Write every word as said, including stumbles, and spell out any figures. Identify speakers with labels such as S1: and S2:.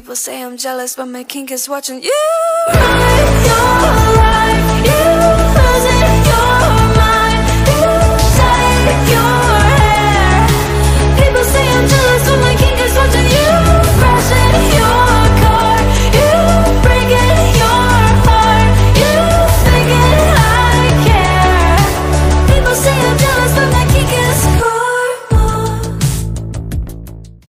S1: people say I'm jealous, but my kink is watching you. Right, you're right, you lose it.